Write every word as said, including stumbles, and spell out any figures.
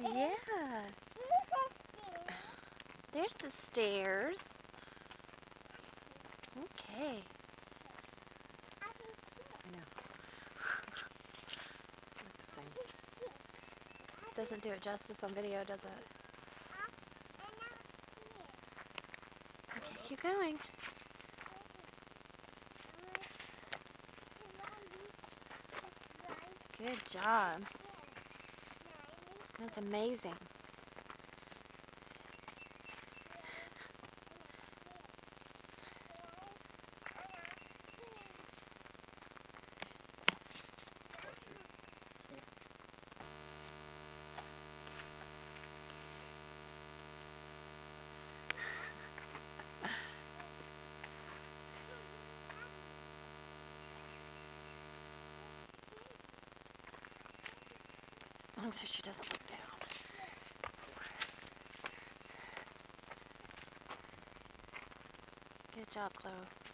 Yeah. There's the stairs. Okay. I know. It's like the same. Doesn't do it justice on video, does it? Okay, keep going. Good job. That's amazing. As long as she doesn't look down. Good job, Chloe.